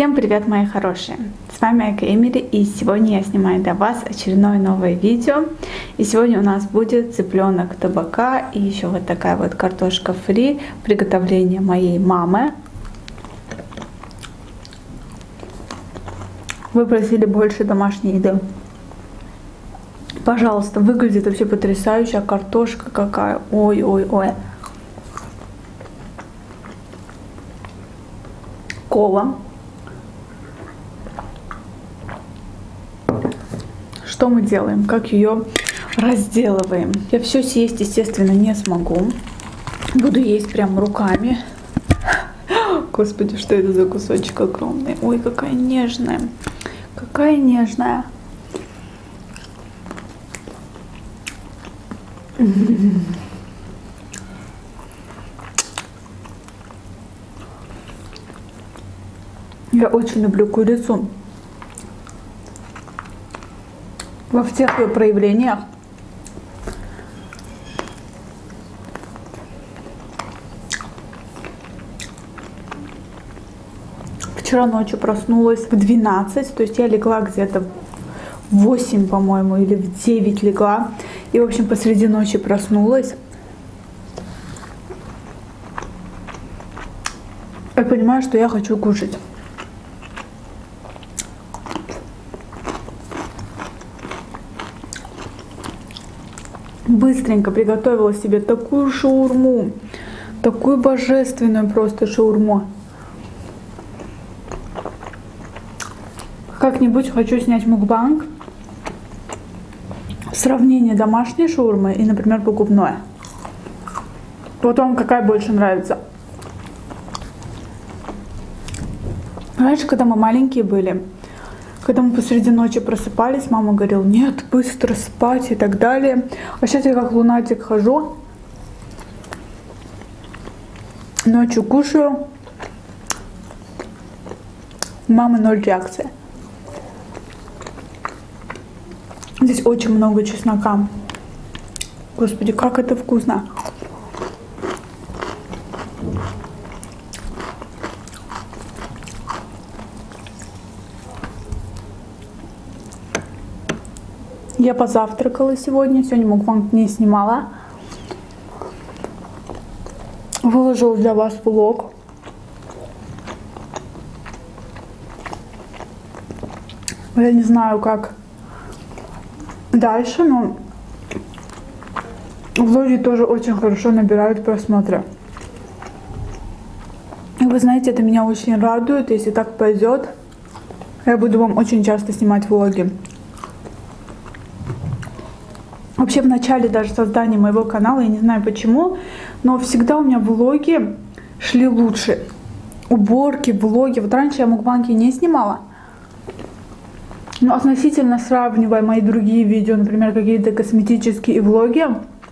Всем привет, мои хорошие! С вами Эко Эмили, и сегодня я снимаю для вас очередное новое видео. И сегодня у нас будет цыпленок табака и еще вот такая вот картошка фри, приготовление моей мамы. Вы просили больше домашней еды. Пожалуйста, выглядит вообще потрясающе, а картошка какая, ой-ой-ой. Кола. Что мы делаем? Как ее разделываем? Я все съесть, естественно, не смогу. Буду есть прям руками. Господи, что это за кусочек огромный? Ой, какая нежная. Какая нежная. Я очень люблю курицу во всех ее проявлениях. Вчера ночью проснулась в 12, то есть я легла где-то в 8, по-моему, или в 9 легла. И, в общем, посреди ночи проснулась. Я понимаю, что я хочу кушать. Быстренько приготовила себе такую шаурму, такую божественную просто шаурму. Как-нибудь хочу снять мукбанг, сравнение домашней шаурмы и, например, покупной. Вот вам какая больше нравится. Раньше, когда мы маленькие были, когда мы посреди ночи просыпались, мама говорила: нет, быстро спать и так далее. А сейчас я как лунатик хожу, ночью кушаю, у мамы 0 реакции. Здесь очень много чеснока. Господи, как это вкусно. Я позавтракала сегодня мукбанг не снимала. Выложила для вас влог. Я не знаю, как дальше, но влоги тоже очень хорошо набирают просмотры. И вы знаете, это меня очень радует. Если так пойдет, я буду вам очень часто снимать влоги. Вообще в начале даже создания моего канала, я не знаю почему, но всегда у меня влоги шли лучше. Уборки, влоги. Вот раньше я мукбанги не снимала. Но относительно сравнивая мои другие видео, например, какие-то косметические влоги,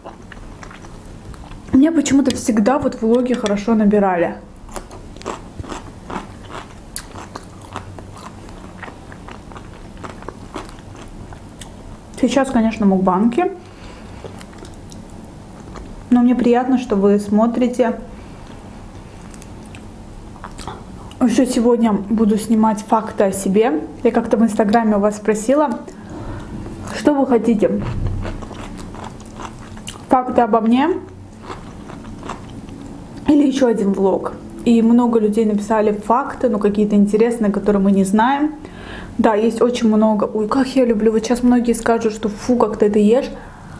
мне почему-то всегда вот влоги хорошо набирали. Сейчас, конечно, мукбанги. Но мне приятно, что вы смотрите. Еще сегодня буду снимать факты о себе. Я как-то в инстаграме у вас спросила, что вы хотите. Факты обо мне или еще один влог. И много людей написали факты, но какие-то интересные, которые мы не знаем. Да, есть очень много. Ой, как я люблю. Вот сейчас многие скажут, что фу, как ты это ешь.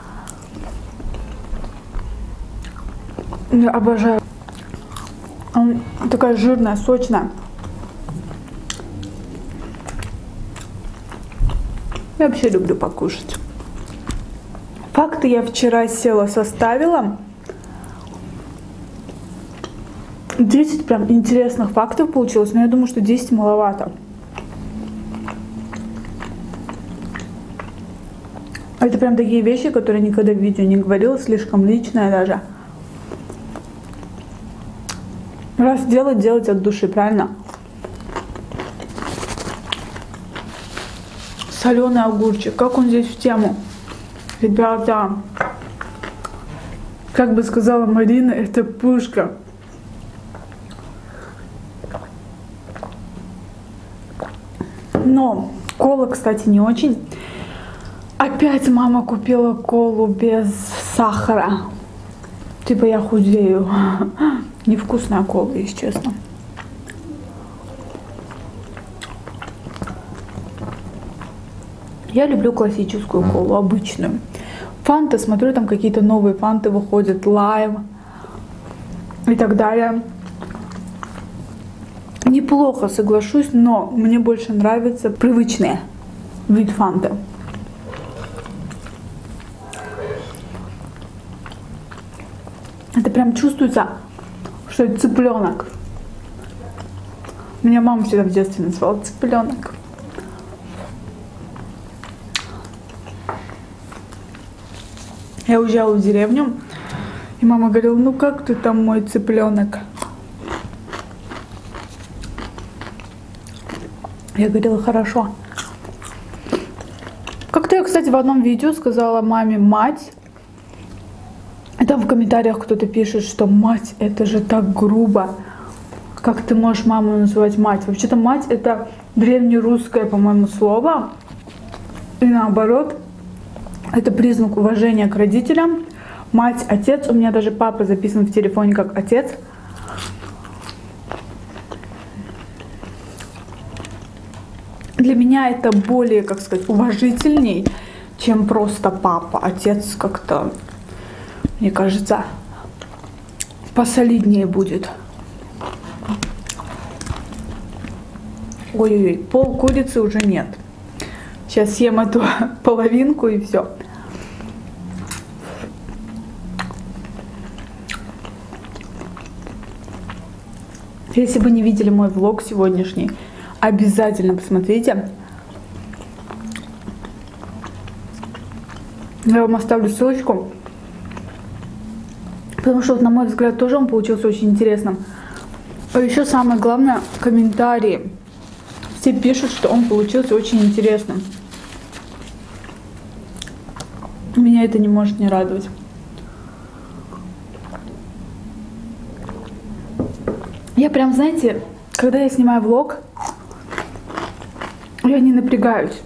Я обожаю. Она такая жирная, сочная. Я вообще люблю покушать. Факты я вчера села, составила. 10 прям интересных фактов получилось, но я думаю, что 10 маловато. Это прям такие вещи, которые никогда в видео не говорила, слишком личное даже. Раз делать, делать от души, правильно? Соленый огурчик, как он здесь в тему? Ребята, как бы сказала Марина, это пушка. Но кола, кстати, не очень. Опять мама купила колу без сахара. Типа я худею. Невкусная кола, если честно. Я люблю классическую колу, обычную. Фанта, смотрю, там какие-то новые фанты выходят, лайм и так далее. Неплохо, соглашусь, но мне больше нравится привычный вид фанты. Это прям чувствуется, что это цыпленок. Меня мама всегда в детстве называла цыпленок. Я уезжала в деревню, и мама говорила: ну как ты там, мой цыпленок? Я говорила: хорошо. Как-то я, кстати, в одном видео сказала маме «мать». И там в комментариях кто-то пишет, что мать, это же так грубо. Как ты можешь маму называть мать? Вообще-то мать это древнерусское, по-моему, слово. И наоборот, это признак уважения к родителям. Мать, отец. У меня даже папа записан в телефоне как отец. Для меня это более, как сказать, уважительней, чем просто папа. Отец как-то, мне кажется, посолиднее будет. Ой-ой-ой, пол курицы уже нет. Сейчас съем эту половинку и все. Если вы не видели мой влог сегодняшний, обязательно посмотрите. Я вам оставлю ссылочку. Потому что, на мой взгляд, тоже он получился очень интересным. А еще самое главное, комментарии. Все пишут, что он получился очень интересным. Меня это не может не радовать. Я прям, знаете, когда я снимаю влог, я не напрягаюсь.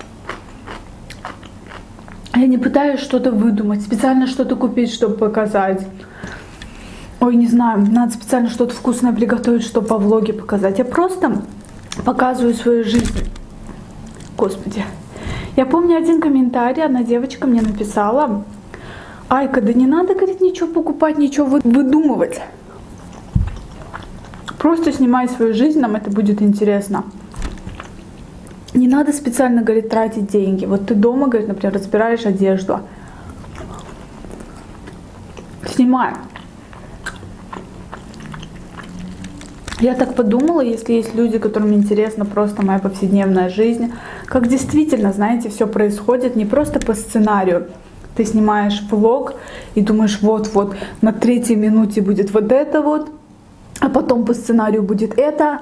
Я не пытаюсь что-то выдумать, специально что-то купить, чтобы показать. Ой, не знаю, надо специально что-то вкусное приготовить, чтобы по влоге показать. Я просто показываю свою жизнь. Господи. Я помню один комментарий, одна девочка мне написала: Айка, да не надо, говорит, ничего покупать, ничего выдумывать. Просто снимай свою жизнь, нам это будет интересно. Не надо специально, говорит, тратить деньги. Вот ты дома, говорит, например, разбираешь одежду. Снимай. Я так подумала, если есть люди, которым интересна просто моя повседневная жизнь, как действительно, знаете, все происходит не просто по сценарию. Ты снимаешь влог и думаешь, вот-вот на 3-й минуте будет вот это вот, а потом по сценарию будет это.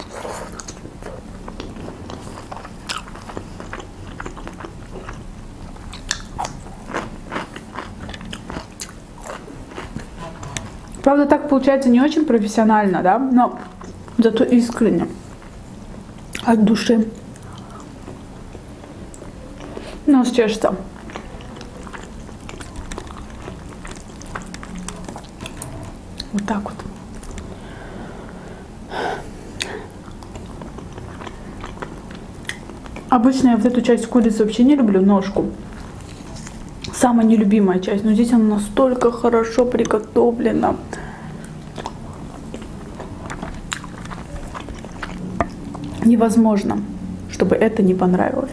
Правда, так получается не очень профессионально, да, но зато искренне, от души. Нос чешется. Вот так вот. Обычно я вот эту часть курицы вообще не люблю, ножку. Самая нелюбимая часть, но здесь она настолько хорошо приготовлена. Невозможно, чтобы это не понравилось.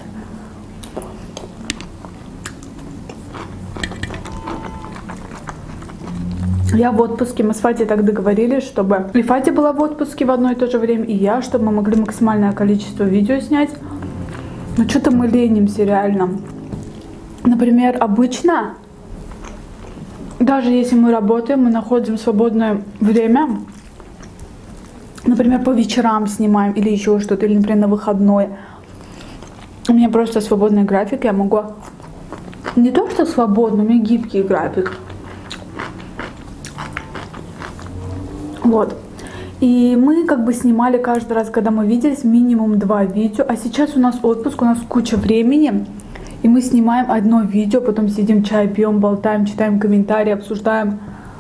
Я в отпуске, мы с Фатей так договорились, чтобы и Фатя была в отпуске в одно и то же время, и я, чтобы мы могли максимальное количество видео снять. Но что-то мы ленимся реально. Например, обычно, даже если мы работаем, мы находим свободное время, например, по вечерам снимаем или еще что-то, или, например, на выходной. У меня просто свободный график, я могу... Не то, что свободный, у меня гибкий график. Вот. И мы как бы снимали каждый раз, когда мы виделись, минимум 2 видео. А сейчас у нас отпуск, у нас куча времени. И мы снимаем одно видео, потом сидим, чай пьем, болтаем, читаем комментарии, обсуждаем.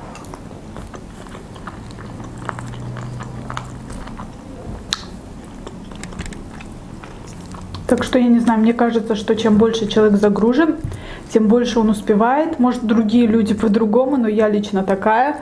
Так что я не знаю, мне кажется, что чем больше человек загружен, тем больше он успевает. Может, другие люди по-другому, но я лично такая.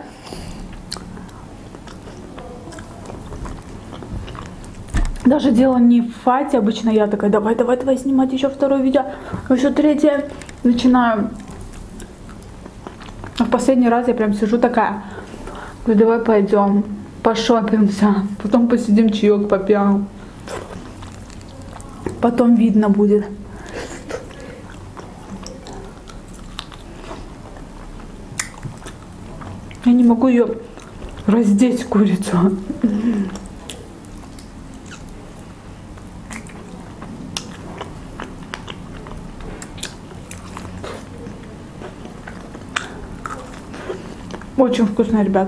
Даже дело не в фате, обычно я такая, давай снимать еще 2-е видео, еще 3-е. Начинаю. А в последний раз я прям сижу такая, говорю, давай пойдем, пошопимся, потом посидим, чаек попьем. Потом видно будет. Я не могу ее раздеть, курицу. Очень вкусно, ребят.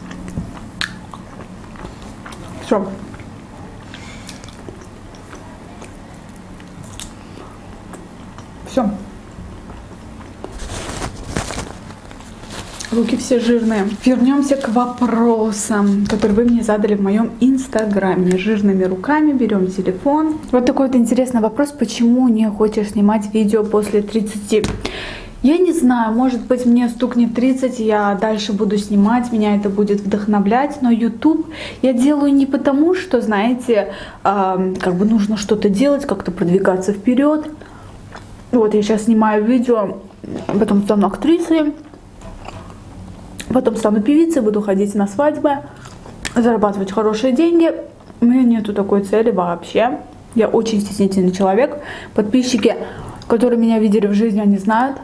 Все. Все. Руки все жирные. Вернемся к вопросам, которые вы мне задали в моем инстаграме. Жирными руками берем телефон. Вот такой вот интересный вопрос. Почему не хочешь снимать видео после 30? Я не знаю, может быть, мне стукнет 30, я дальше буду снимать, меня это будет вдохновлять, но YouTube я делаю не потому, что, знаете, как бы нужно что-то делать, как-то продвигаться вперед. Вот я сейчас снимаю видео, потом стану актрисой, потом стану певицей, буду ходить на свадьбы, зарабатывать хорошие деньги. У меня нету такой цели вообще. Я очень стеснительный человек. Подписчики, которые меня видели в жизни, они знают.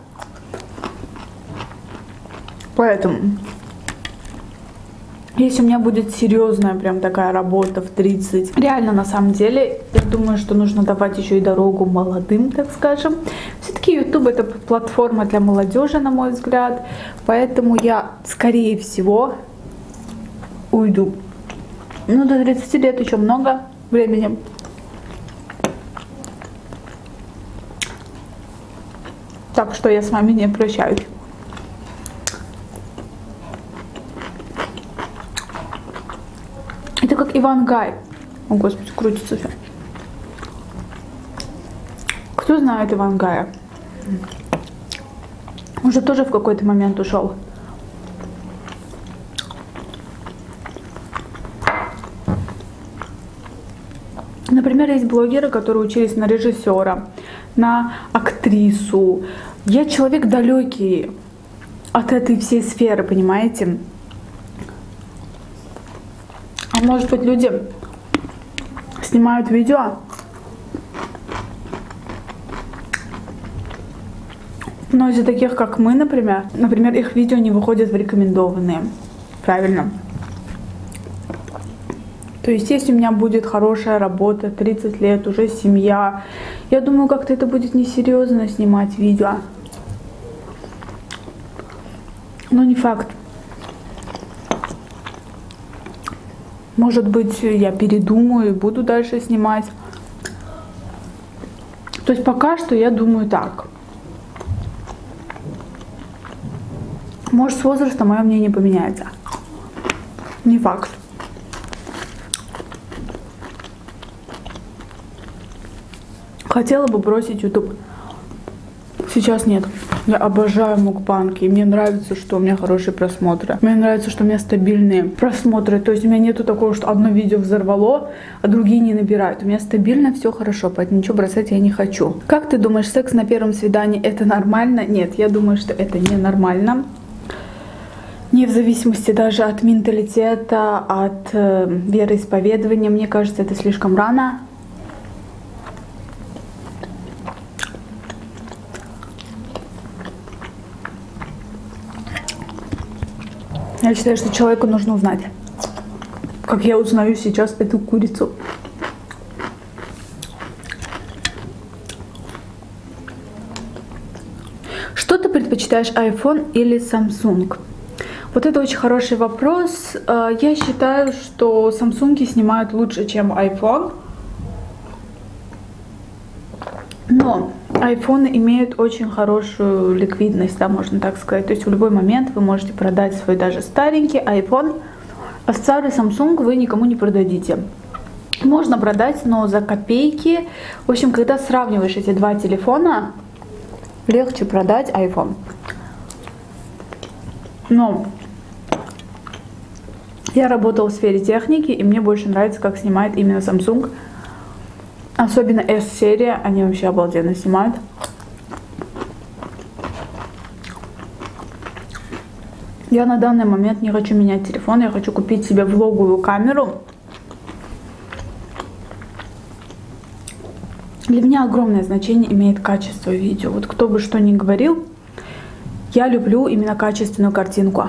Поэтому, если у меня будет серьезная прям такая работа в 30, реально на самом деле, я думаю, что нужно давать еще и дорогу молодым, так скажем. Все-таки YouTube это платформа для молодежи, на мой взгляд. Поэтому я, скорее всего, уйду. Ну, до 30 лет еще много времени. Так что я с вами не прощаюсь. Это как Иван Гай. О, Господи, крутится все. Кто знает Иван Гая? Он же тоже в какой-то момент ушел. Например, есть блогеры, которые учились на режиссера, на актрису. Я человек далекий от этой всей сферы, понимаете? А может быть, люди снимают видео, но из-за таких, как мы, например, их видео не выходят в рекомендованные. Правильно? То есть, если у меня будет хорошая работа, 30 лет, уже семья, я думаю, как-то это будет несерьезно снимать видео. Но не факт. Может быть, я передумаю и буду дальше снимать. То есть, пока что я думаю так. Может, с возрастом мое мнение поменяется. Не факт. Хотела бы бросить YouTube. Сейчас нет. Я обожаю мукбанги. И мне нравится, что у меня хорошие просмотры. Мне нравится, что у меня стабильные просмотры. То есть у меня нету такого, что одно видео взорвало, а другие не набирают. У меня стабильно все хорошо, поэтому ничего бросать я не хочу. Как ты думаешь, секс на первом свидании это нормально? Нет, я думаю, что это не нормально. Не в зависимости даже от менталитета, от вероисповедания. Мне кажется, это слишком рано. Я считаю, что человеку нужно узнать, как я узнаю сейчас эту курицу. Что ты предпочитаешь, iPhone или Samsung? Вот это очень хороший вопрос. Я считаю, что Samsung снимают лучше, чем iPhone. Но iPhone имеют очень хорошую ликвидность, да, можно так сказать. То есть в любой момент вы можете продать свой даже старенький iPhone, а старый Samsung вы никому не продадите. Можно продать, но за копейки. В общем, когда сравниваешь эти два телефона, легче продать iPhone. Но я работала в сфере техники, и мне больше нравится, как снимает именно Samsung. Особенно S-серия, они вообще обалденно снимают. Я на данный момент не хочу менять телефон, я хочу купить себе влоговую камеру. Для меня огромное значение имеет качество видео. Вот кто бы что ни говорил, я люблю именно качественную картинку.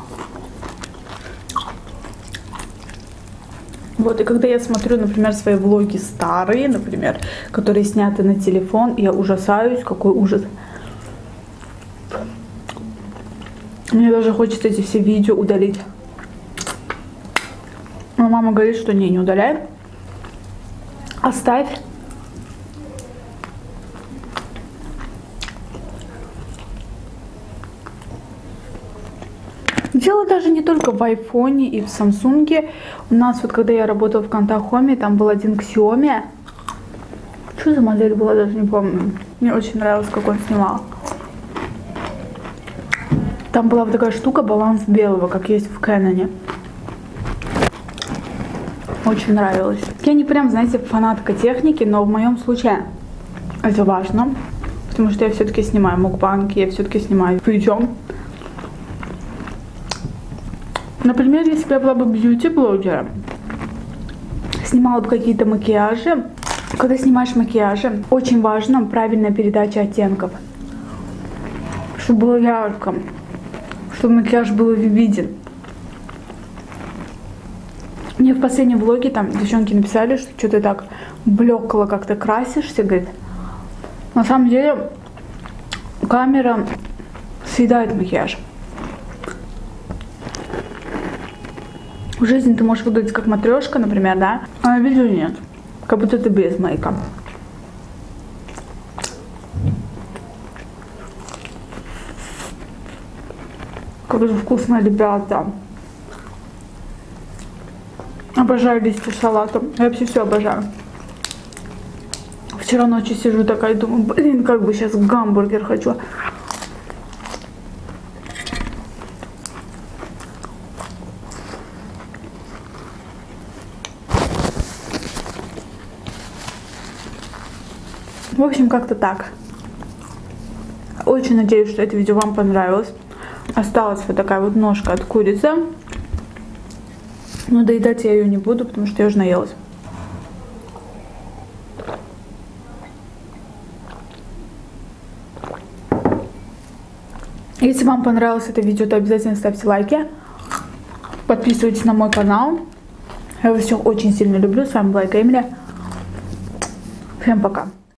Вот, и когда я смотрю, например, свои влоги старые, например, которые сняты на телефон, я ужасаюсь, какой ужас. Мне даже хочется эти все видео удалить. Но мама говорит, что не удаляй. Оставь. Дело даже не только в айфоне и в Самсунге. У нас вот когда я работала в Contact Home, там был один Xiaomi. Что за модель была, даже не помню. Мне очень нравилось, как он снимал. Там была вот такая штука, баланс белого, как есть в Canon. Очень нравилось. Я не прям, знаете, фанатка техники, но в моем случае это важно. Потому что я все-таки снимаю мукбанги, я все-таки снимаю видео. Например, если бы я была бы бьюти-блогером, снимала бы какие-то макияжи. Когда снимаешь макияжи, очень важна правильная передача оттенков. Чтобы было ярко, чтобы макияж был виден. Мне в последнем влоге там девчонки написали, что что-то так блекло как-то красишься, говорит. На самом деле камера съедает макияж. В жизни ты можешь выглядеть как матрешка, например, да? А на видео нет. Как будто ты без мейка. Как же вкусно, ребята. Обожаю листья салата. Я вообще все обожаю. Вчера ночью сижу такая, думаю, блин, как бы сейчас гамбургер хочу. В общем, как-то так. Очень надеюсь, что это видео вам понравилось. Осталась вот такая вот ножка от курицы. Но доедать я ее не буду, потому что я уже наелась. Если вам понравилось это видео, то обязательно ставьте лайки. Подписывайтесь на мой канал. Я вас всех очень сильно люблю. С вами была Эмили. Всем пока.